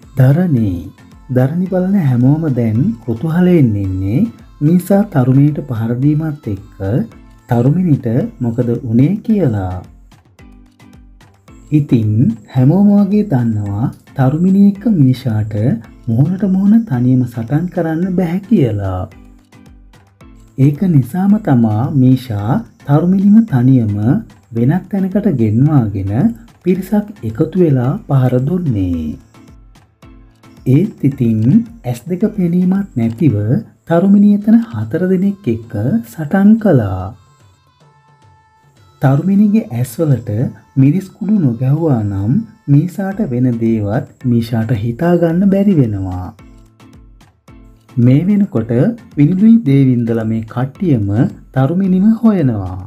ධරණි බලන හැමෝම දැන් කුතුහලයෙන් ඉන්නේ මීසා තරුමිනිට පහර දීමත් එක්ක තරුමිනිට මොකද වුනේ කියලා. ඉතින් හැමෝම වගේ දන්නවා තරුමිනිය එක්ක මීෂාට මොහොනට මොහොන තනියම සටන් කරන්න බැහැ කියලා. ඒක නිසාම තමා මීෂා තරුමිනිම තනියම වෙනත් තැනකට ගෙන්වාගෙන පිරිසක් එකතු වෙලා පහර දුන්නේ. ඒත් ඉතින් S2 පෙනීමක් නැතිව තරුමිනිය එතන 4 දෙනෙක් එක්ක සටන් කළා. තරුමිනිගේ ඇස්වලට මිරිස් කුඩු නොගැහුවා නම් මීසාට වෙන දේවත් මීෂාට හිතා ගන්න බැරි වෙනවා. මේ වෙනකොට විනිලුයි දේවින්දලා මේ කට්ටියම තරුමිනිව හොයනවා.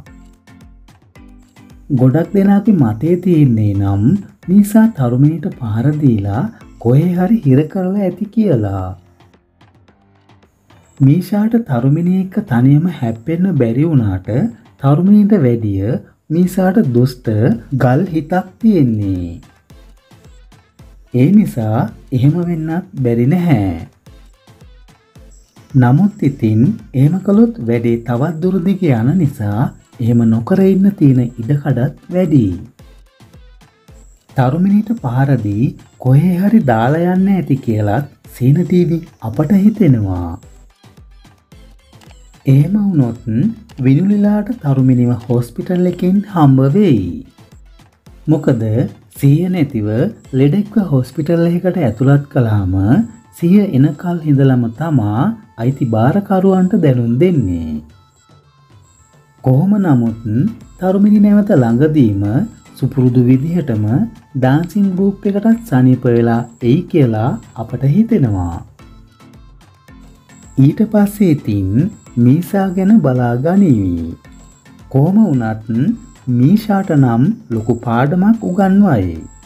ගොඩක් දෙනාගේ මතේ තියෙන්නේ නම් මීසා තරුමිනිට පහර දීලා කොහේ හරි හිර කරලා ඇති කියලා. මීෂාට තරුමිනිය එක්ක තනියම හැප්පෙන්න බැරි වුණාට තරුමිනිට වැඩිය මීසාට දුෂ්ට ගල් හිතක් තියෙන්නේ. ඒ නිසා එහෙම වෙන්නත් බැරි නැහැ. නමුත් ඉතින් එහෙම කළොත් වැඩේ තවත් දුර දිග යන නිසා එහෙම නොකර ඉන්න තියෙන ඉඩකඩත් වැඩි. තරුමිනිට පහර දී කොහේ හරි දාලා යන්න ඇති කියලත් සීන ටීවී අපට හිතෙනවා. එහෙම වුණොත් විනුලිලාට තරුමිනිව හොස්පිටල් එකෙන් හම්බ වෙයි. මොකද සිහිය නැතිව ලෙඩෙක්ව හොස්පිටල් එකකට ඇතුළත් කළාම සිහිය එනකල් ඉඳලම තමා අයිති බාරකරුවන්ට දැනුම් දෙන්නේ. කොහොම නමුත් තරුමිනි නැවත ළඟදීම සුපුරුදු විදිහටම ඩාන්සින් ගෲප් එකටත් සනීප වෙලා එයි කියලා අපට හිතෙනවා. ඊට පස්සේ ඉතින් මීසා ගැන බලා ගනිවි. කොහොම වුණත් මීෂාට නම් ලොකු පාඩමක් උගන්වයි.